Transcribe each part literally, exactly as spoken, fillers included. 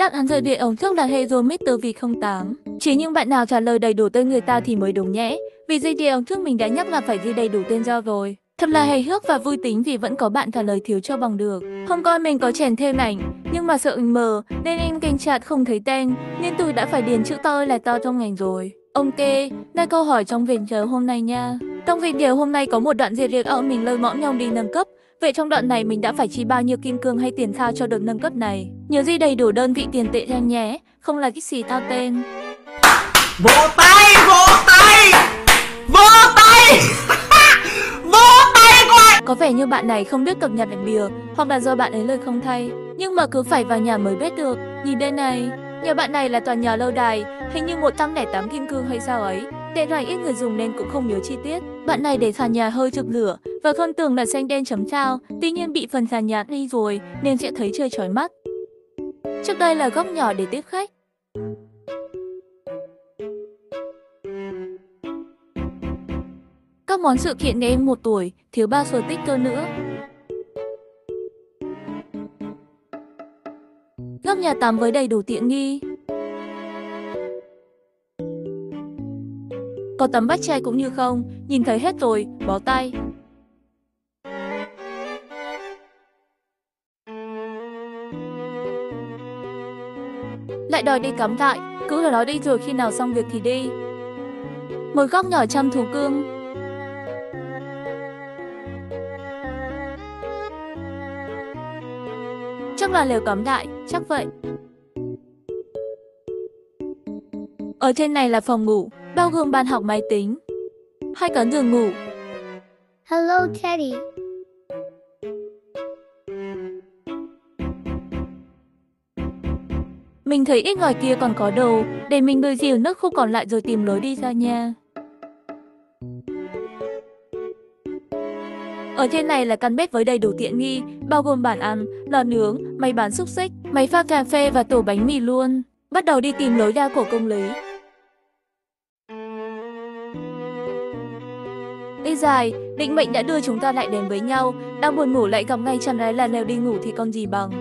Đáp án rơi địa ống trước là Hero mít-tơ V không tám. Chỉ những bạn nào trả lời đầy đủ tên người ta thì mới đúng nhé. Vì dây địa ống trước mình đã nhắc là phải ghi đầy đủ tên do rồi. Thật là hài hước và vui tính vì vẫn có bạn trả lời thiếu cho bằng được. Hôm qua mình có chèn thêm ảnh, nhưng mà sợ ảnh mờ nên em kênh chat không thấy tên, nên tôi đã phải điền chữ to ơi là to trong ngành rồi. Ok, đây câu hỏi trong video hôm nay nha. Trong video hôm nay có một đoạn diệt liệt ở mình lôi mõm nhau đi nâng cấp. Vậy trong đoạn này mình đã phải chi bao nhiêu kim cương hay tiền sao cho được nâng cấp này? Nhớ ghi đầy đủ đơn vị tiền tệ ra nhé, không là cái xì tao tên. Vỗ tay, vỗ tay, vỗ tay, vỗ tay coi. Có vẻ như bạn này không biết cập nhật ảnh bìa, hoặc là do bạn ấy lời không thay. Nhưng mà cứ phải vào nhà mới biết được. Nhìn đây này, nhà bạn này là tòa nhà lâu đài, hình như một trăm lẻ tám kim cương hay sao ấy. Điện thoại ít người dùng nên cũng không nhớ chi tiết. Bạn này để sàn nhà hơi chực lửa và con tường là xanh đen chấm sao, tuy nhiên bị phần sàn nhà đi rồi nên sẽ thấy chơi chói mắt. Trước đây là góc nhỏ để tiếp khách. Các món sự kiện ngày em một tuổi, thiếu ba số tích cơ nữa. Góc nhà tắm với đầy đủ tiện nghi. Có tấm vách tre cũng như không, nhìn thấy hết rồi, bó tay. Lại đòi đi cắm trại, cứ là nói đi rồi khi nào xong việc thì đi. Một góc nhỏ chăm thú cưng. Chắc là lều cắm trại, chắc vậy. Ở trên này là phòng ngủ, bao gồm bàn học máy tính, hai cấn giường ngủ. Hello Teddy. Mình thấy ít ngoài kia còn có đồ, để mình bơi dìu nước khô còn lại rồi tìm lối đi ra nha. Ở trên này là căn bếp với đầy đủ tiện nghi, bao gồm bàn ăn, lò nướng, máy bán xúc xích, máy pha cà phê và tủ bánh mì luôn. Bắt đầu đi tìm lối ra của công lý. Đi dài, định mệnh đã đưa chúng ta lại đến với nhau, đang buồn ngủ lại gặp ngay chẳng lẽ là lều đi ngủ thì còn gì bằng.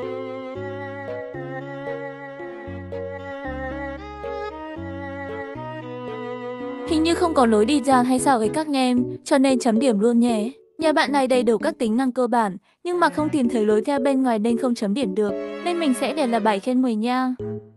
Hình như không có lối đi ra hay sao ấy các em, cho nên chấm điểm luôn nhé. Nhà bạn này đầy đủ các tính năng cơ bản, nhưng mà không tìm thấy lối ra bên ngoài nên không chấm điểm được, nên mình sẽ để là bảy trên mười nha.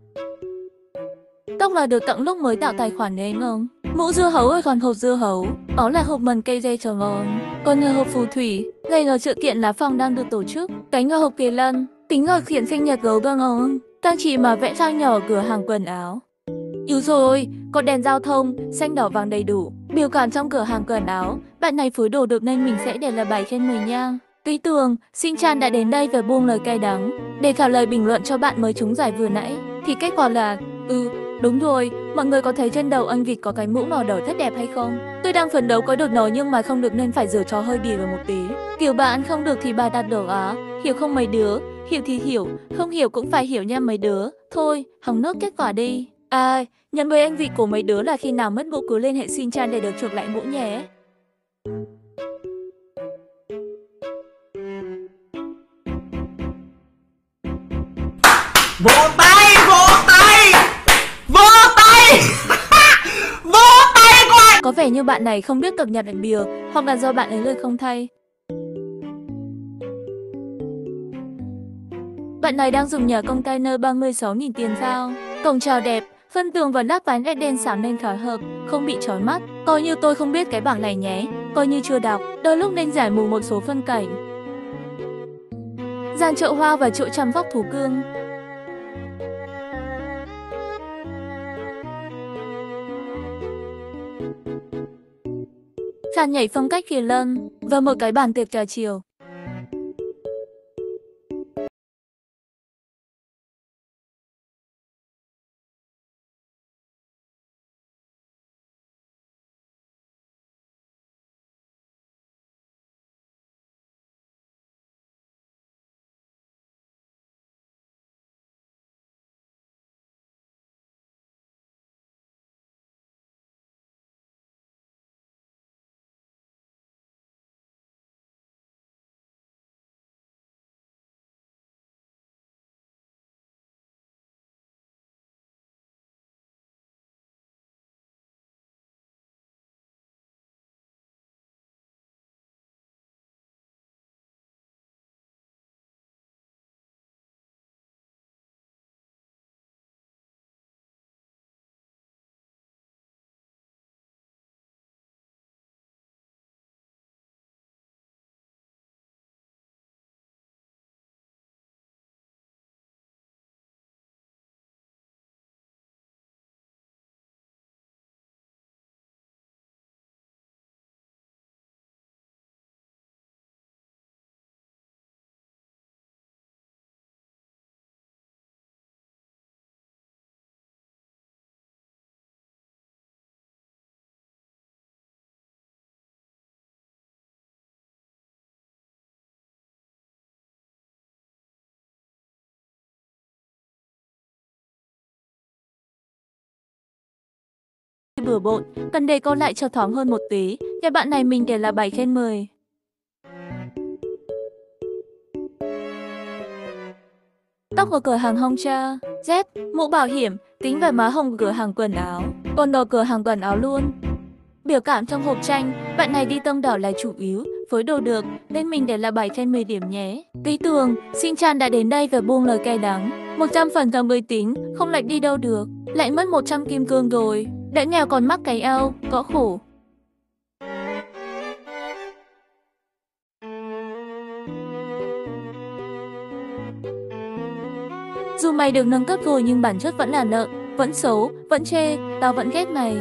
Tóc là được tặng lúc mới tạo tài khoản đấy không? Mũ dưa hấu ơi còn hộp dưa hấu, đó là hộp mần cây dây chờ ngon. Còn ở hộp phù thủy, ngày ở sự kiện lá phòng đang được tổ chức. Cánh ở hộp kỳ lân, tính ở khiển sinh nhật gấu vâng không? Trang trí mà vẽ sao nhỏ ở cửa hàng quần áo. Yếu rồi, có đèn giao thông, xanh đỏ vàng đầy đủ. Biểu cảm trong cửa hàng quần áo, bạn này phối đồ được nên mình sẽ để là bảy trên mười nha. Ký tường, Xin Chan đã đến đây và buông lời cay đắng. Để trả lời bình luận cho bạn mới trúng giải vừa nãy, thì kết quả là, ừ, đúng rồi, mọi người có thấy trên đầu anh vịt có cái mũ màu đỏ rất đẹp hay không? Tôi đang phấn đấu có được nó nhưng mà không được nên phải giở trò hơi bỉ vào một tí. Kiểu bạn không được thì bà đặt đổ á, hiểu không mấy đứa? Hiểu thì hiểu, không hiểu cũng phải hiểu nha mấy đứa. Thôi, hỏng nốt kết quả đi. À, nhận với anh vị của mấy đứa là khi nào mất mũ cứ liên hệ Xin Chan để được chuộc lại mũ nhé. Vỗ tay, vỗ tay, vỗ tay, vỗ tay coi. Có vẻ như bạn này không biết cập nhật ảnh bìa, hoặc là do bạn ấy lời không thay. Bạn này đang dùng nhà container ba mươi sáu nghìn tiền sao? Cổng chào đẹp, phân tường và lát ván ét đen sáng nên khá hợp, không bị chói mắt. Coi như tôi không biết cái bảng này nhé, coi như chưa đọc, đôi lúc nên giải mù một số phân cảnh. Gian chợ hoa và chỗ chăm sóc thú cưng. Sàn nhảy phong cách kỳ lân và một cái bàn tiệc trà chiều. bừa bộn, cần đề con lại cho thoáng hơn một tí. Cái bạn này mình để là bảy trên mười. Tóc ở cửa hàng Hongcha, dép, mũ bảo hiểm, tính về má hồng cửa hàng quần áo, còn đồ cửa hàng quần áo luôn. Biểu cảm trong hộp tranh, bạn này đi tông đỏ là chủ yếu, phối đồ được, nên mình để là bảy trên mười điểm nhé. Ký tường, xin Chan đã đến đây và buông lời cay đắng. một trăm phần trăm uy tín, không lệch đi đâu được. Lại mất một trăm kim cương rồi, đã nghèo còn mắc cái eo, có khổ. Dù mày được nâng cấp rồi nhưng bản chất vẫn là nợ, vẫn xấu, vẫn chê, tao vẫn ghét mày.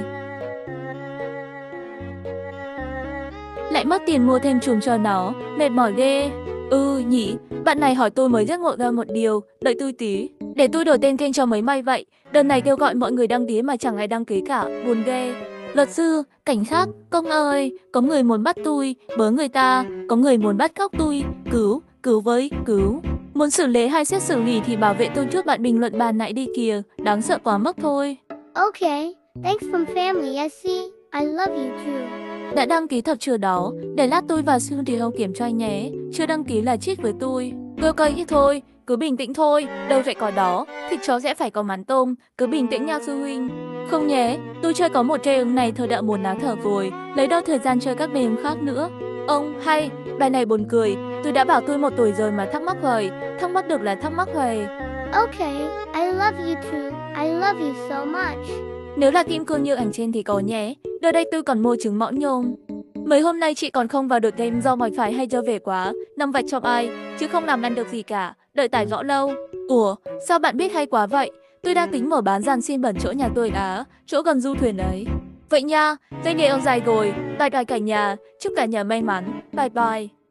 Lại mất tiền mua thêm chùm cho nó, mệt mỏi ghê. Ừ nhỉ, bạn này hỏi tôi mới rất ngộ ra một điều, đợi tôi tí. Để tôi đổi tên kênh cho mấy may vậy, đợt này kêu gọi mọi người đăng ký mà chẳng ai đăng ký cả, buồn ghê. Luật sư, cảnh sát, công ơi, có người muốn bắt tôi, bớ người ta, có người muốn bắt cóc tôi, cứu, cứu với, cứu. Muốn xử lý hay xét xử gì thì bảo vệ tôi trước bạn bình luận bàn nãy đi kìa, đáng sợ quá mức thôi. Okay, thanks from family, I see. I love you too. Đã đăng ký thật chưa đó, để lát tôi vào siêu thị hậu kiểm tra nhé, chưa đăng ký là chít với tôi. Cơ cây ít thôi, cứ bình tĩnh thôi, đâu phải có đó, thịt chó sẽ phải có mắm tôm, cứ bình tĩnh nha sư huynh. Không nhé, tôi chơi có một trê ứng này thôi đã muốn náo thở rồi, lấy đâu thời gian chơi các bề ứng khác nữa. Ông, hay, bài này buồn cười, tôi đã bảo tôi một tuổi rồi mà thắc mắc hoài, thắc mắc được là thắc mắc hoài. Okay, I love you too. I love you so much. Nếu là kim cương như ảnh trên thì có nhé, đợt đây tôi còn mua trứng mõm nhôm. Mấy hôm nay chị còn không vào được game do mỏi phải hay do về quá, nằm vạch trong ai, chứ không làm ăn được gì cả, đợi tải rõ lâu. Ủa, sao bạn biết hay quá vậy? Tôi đang tính mở bán dàn xiên bẩn chỗ nhà tôi á, chỗ gần du thuyền ấy. Vậy nha, dây nghề ông dài rồi, bye bye cả nhà, chúc cả nhà may mắn, bye bye.